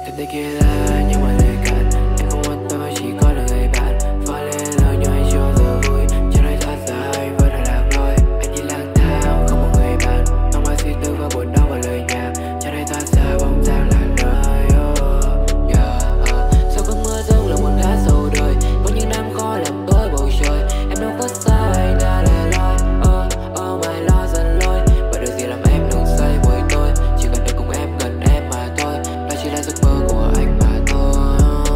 Em thấy kia là những mọi lời cạn, em không quan tâm, chỉ có là người bạn. Và lên lời nhưng anh chưa giờ vui, cho nên thoát ra anh vẫn là lạc lối. Anh đi lang thang không một người bạn, không ai suy tư và buồn đau và lời nhạc, cho nên thoát ra bóng dáng là lời. Sau cơn mưa rông là một khá sầu đời, có những năm khó làm tối bầu trời. Em đâu có sao anh đã lẻ loi, mày lo dần lôi. Bởi điều gì làm em đừng say với tôi, chỉ cần được cùng em gần em mà thôi. Đó chỉ là giấc mơ của anh mà thôi.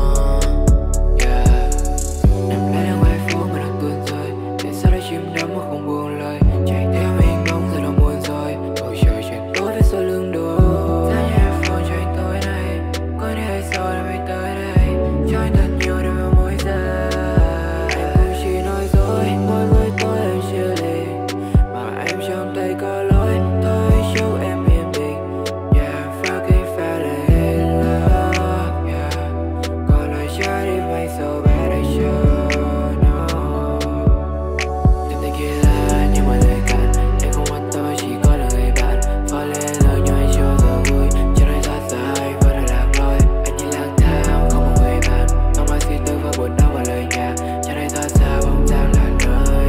Nằm lại đang ngoài phố mà đang tuôn rơi, tại sao đã chìm đắm mà không buông lời. Chạy theo hình bóng giờ đâu muôn rồi, bầu trời chuyển tối với số lưng đổ. Giá như em phone cho anh tối nay, có đi hay sao em hãy tới đây, cho anh thật nhiều để vào mỗi giờ. Anh cũng chỉ nói dối, mỗi với tôi em chia ly, mà em trong tay có lỗi. Tôi chúc em yên bình, fucking fell in love, còn lại trái tim anh so better show, no. Em thấy kia là những mọi lời cạn, em không quan tâm, chỉ có là người bạn. Và lên lời nhưng anh chưa giờ vui, cho nên thoát ra anh vẫn là lạc lối. Anh đi lang thang không một người bạn, không ai suy tư và buồn đau và lời nhạc, cho nên thoát ra bóng dáng là nơi.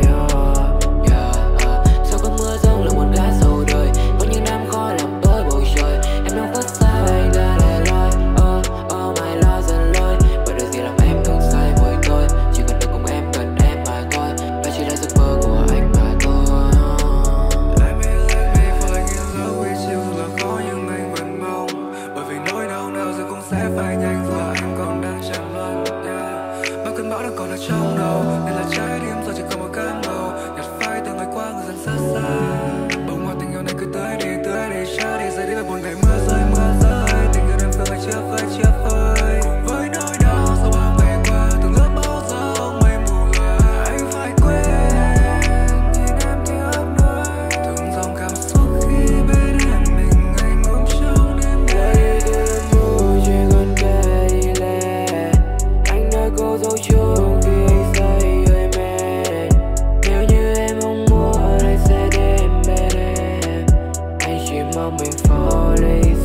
Sau cơn mưa rông là một gã sầu đời, có những năm khó làm tối bầu trời. Em đâu có sao anh đã lẻ loi, mày lo dần lôi. Bởi điều gì làm em đừng say với tôi, chỉ cần được cùng em gần em mà thôi. Đó chỉ là giấc mơ của anh mà thôi. Let me falling in love with you là khó nhưng anh vẫn mong, bởi vì nỗi đau nào rồi cũng sẽ phai nhanh và anh còn đang tràn lan. Bao cơn bão đang còn ở trong đầu, nên là trái tim giờ chỉ còn một cơn màu nhạt phai từ ngày qua người dần xa xa. Bông hoa tình yêu này cứ tới đi cha đi rơi đi và buồn ngày mưa rơi tình yêu em cứ phải chia phơi cùng với nỗi đau sau bao ngày qua từng lớp bão giông mây mù loài. Anh phải quên nhìn em như ấp nuôi từng dòng cảm xúc khi bên em mình anh ôm trong đêm Đây từ mù chỉ còn kề đi lệ, anh đã có dấu chung khi anh say hơi mệt. Nếu như em mong muốn anh sẽ đến bên em, anh chỉ mong mình fall